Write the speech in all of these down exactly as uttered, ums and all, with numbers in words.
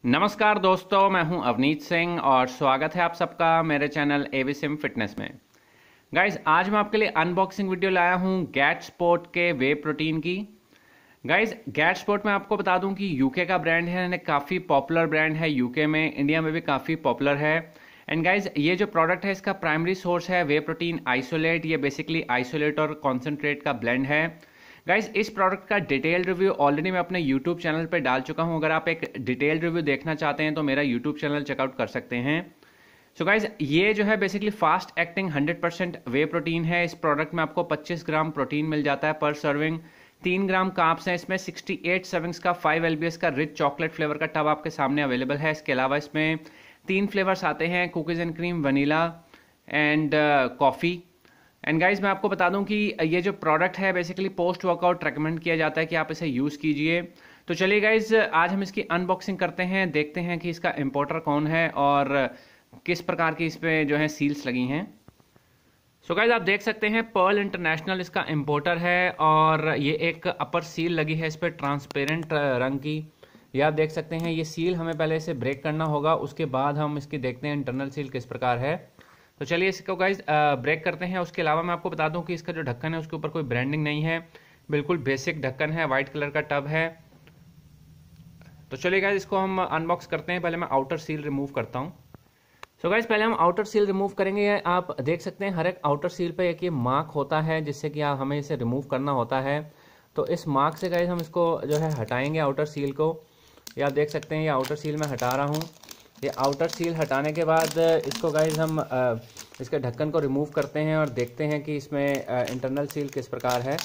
नमस्कार दोस्तों, मैं हूं अवनीत सिंह और स्वागत है आप सबका मेरे चैनल एविसिम फिटनेस में। गाइज, आज मैं आपके लिए अनबॉक्सिंग वीडियो लाया हूं गैट स्पोर्ट के वे प्रोटीन की। गाइज, गैट स्पोर्ट में आपको बता दूं कि यूके का ब्रांड है, काफ़ी पॉपुलर ब्रांड है यूके में, इंडिया में भी काफ़ी पॉपुलर है। एंड गाइज, ये जो प्रोडक्ट है इसका प्राइमरी सोर्स है वे प्रोटीन आइसोलेट। ये बेसिकली आइसोलेट और कॉन्सेंट्रेट का ब्लेंड है। गाइज, इस प्रोडक्ट का डिटेल रिव्यू ऑलरेडी मैं अपने यूट्यूब चैनल पे डाल चुका हूं। अगर आप एक डिटेल रिव्यू देखना चाहते हैं तो मेरा यूट्यूब चैनल चेकआउट कर सकते हैं। सो गाइज, ये जो है basically fast acting hundred percent whey protein है। इस प्रोडक्ट में आपको पच्चीस ग्राम प्रोटीन मिल जाता है पर सर्विंग। तीन ग्राम कार्ब्स हैं इसमें, अड़सठ सर्विंग्स का फाइव एलबीएस का रिच चॉकलेट फ्लेवर का टब आपके सामने अवेलेबल है। इसके अलावा इसमें तीन फ्लेवर्स आते हैं, cookies and cream, vanilla and coffee. And guys, मैं आपको बता दूं कि ये जो प्रोडक्ट है बेसिकली पोस्ट वर्कआउट रेकमेंड किया जाता है कि आप इसे यूज़ कीजिए। तो चलिए गाइज, आज हम इसकी अनबॉक्सिंग करते हैं, देखते हैं कि इसका इम्पोर्टर कौन है और किस प्रकार की इस पर जो है सील्स लगी हैं। सो गाइज, आप देख सकते हैं पर्ल इंटरनेशनल इसका इम्पोर्टर है और ये एक अपर सील लगी है इस पर ट्रांसपेरेंट रंग की। ये आप देख सकते हैं, ये सील हमें पहले इसे ब्रेक करना होगा, उसके बाद हम इसकी देखते हैं इंटरनल सील किस प्रकार है। तो चलिए इसको गाइज ब्रेक करते हैं। उसके अलावा मैं आपको बता दूं कि इसका जो ढक्कन है उसके ऊपर कोई ब्रांडिंग नहीं है, बिल्कुल बेसिक ढक्कन है, वाइट कलर का टब है। तो चलिए गाइज, इसको हम अनबॉक्स करते हैं। पहले मैं आउटर सील रिमूव करता हूं। सो गाइज, पहले हम आउटर सील रिमूव करेंगे। आप देख सकते हैं हर एक आउटर सील पे एक ये मार्क होता है जिससे कि आप हमें इसे रिमूव करना होता है। तो इस मार्क से गाइज हम इसको जो है हटाएंगे आउटर सील को। ये आप देख सकते हैं, ये आउटर सील मैं हटा रहा हूँ। ये आउटर सील हटाने के बाद इसको गाइज हम आ, इसके ढक्कन को रिमूव करते हैं और देखते हैं कि इसमें आ, इंटरनल सील किस प्रकार है।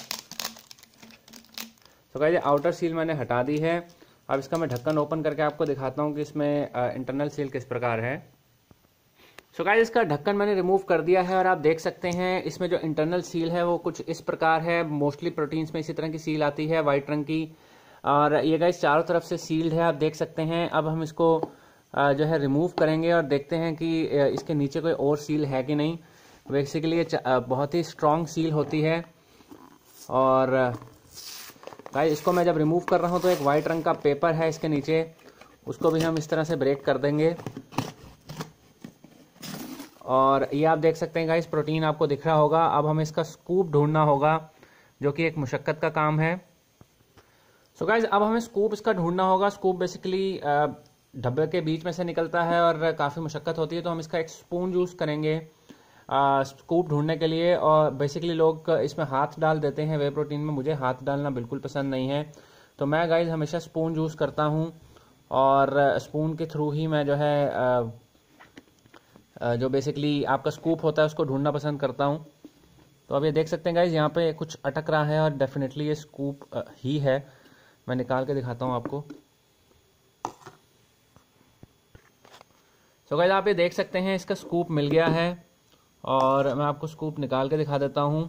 तो गाइज, आउटर सील मैंने हटा दी है। अब इसका मैं ढक्कन ओपन करके आपको दिखाता हूं कि इसमें आ, इंटरनल सील किस प्रकार है। सो गाइज, इसका ढक्कन मैंने रिमूव कर दिया है और आप देख सकते हैं इसमें जो इंटरनल सील है वो कुछ इस प्रकार है। मोस्टली प्रोटीन्स में इसी तरह की सील आती है, वाइट रंग की। और ये गाइज चारों तरफ से सील्ड है, आप देख सकते हैं। अब हम इसको जो है रिमूव करेंगे और देखते हैं कि इसके नीचे कोई और सील है कि नहीं। बेसिकली ये बहुत ही स्ट्रॉन्ग सील होती है। और गाइस, इसको मैं जब रिमूव कर रहा हूं तो एक वाइट रंग का पेपर है इसके नीचे, उसको भी हम इस तरह से ब्रेक कर देंगे। और ये आप देख सकते हैं गाइस, प्रोटीन आपको दिख रहा होगा। अब हमें इसका स्कूप ढूंढना होगा जो कि एक मुशक्कत का काम है। सो गाइस, अब हमें स्कूप इसका ढूंढना होगा। स्कूप बेसिकली डब्बे के बीच में से निकलता है और काफ़ी मुशक्कत होती है। तो हम इसका एक स्पून यूज़ करेंगे आ, स्कूप ढूंढने के लिए। और बेसिकली लोग इसमें हाथ डाल देते हैं वे प्रोटीन में, मुझे हाथ डालना बिल्कुल पसंद नहीं है। तो मैं गाइज हमेशा स्पून यूज़ करता हूं और स्पून के थ्रू ही मैं जो है आ, आ, जो बेसिकली आपका स्कूप होता है उसको ढूंढना पसंद करता हूं। तो अब ये देख सकते हैं गाइज, यहाँ पे कुछ अटक रहा है और डेफिनेटली ये स्कूप ही है। मैं निकाल के दिखाता हूँ आपको। तो गाइस, आप ये देख सकते हैं इसका स्कूप मिल गया है और मैं आपको स्कूप निकाल के दिखा देता हूं।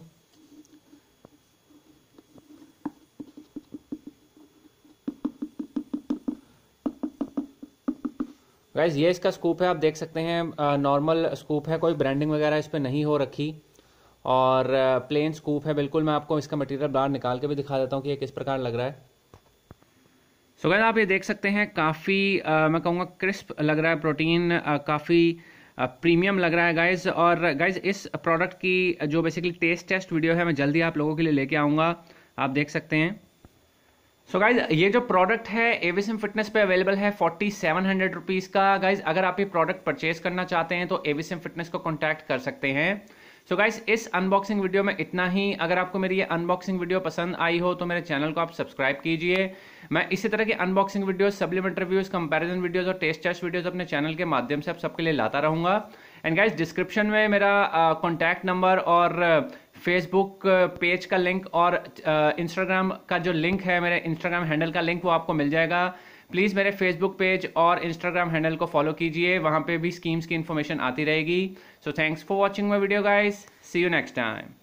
गाइस, ये इसका स्कूप है, आप देख सकते हैं नॉर्मल स्कूप है, कोई ब्रांडिंग वगैरह इस पे नहीं हो रखी और प्लेन स्कूप है बिल्कुल। मैं आपको इसका मटेरियल बाहर निकाल के भी दिखा देता हूं कि ये किस प्रकार लग रहा है। सो गाइस, आप ये देख सकते हैं काफ़ी मैं कहूँगा क्रिस्प लग रहा है प्रोटीन, काफ़ी प्रीमियम लग रहा है गाइज। और गाइज, इस प्रोडक्ट की जो बेसिकली टेस्ट टेस्ट वीडियो है मैं जल्दी आप लोगों के लिए लेके आऊँगा, आप देख सकते हैं। सो so गाइज, ये जो प्रोडक्ट है एविसिम फिटनेस पे अवेलेबल है फोर्टी सेवन हंड्रेड रुपीज़ का। गाइज, अगर आप ये प्रोडक्ट परचेज करना चाहते हैं तो एविसिम फिटनेस को कॉन्टैक्ट कर सकते हैं। सो गाइस, इस अनबॉक्सिंग वीडियो में इतना ही। अगर आपको मेरी ये अनबॉक्सिंग वीडियो पसंद आई हो तो मेरे चैनल को आप सब्सक्राइब कीजिए। मैं इसी तरह की unboxing videos, supplement reviews, comparison videos और टेस्ट टेस्ट वीडियोस अपने चैनल के माध्यम से आप सबके लिए लाता रहूंगा। एंड गाइस, डिस्क्रिप्शन में मेरा कॉन्टैक्ट नंबर और फेसबुक पेज का लिंक और इंस्टाग्राम का जो लिंक है, मेरे इंस्टाग्राम हैंडल का लिंक, वो आपको मिल जाएगा। प्लीज़ मेरे फेसबुक पेज और इंस्टाग्राम हैंडल को फॉलो कीजिए, वहाँ पे भी स्कीम्स की इन्फॉर्मेशन आती रहेगी। So thanks for watching my video guys, see you next time.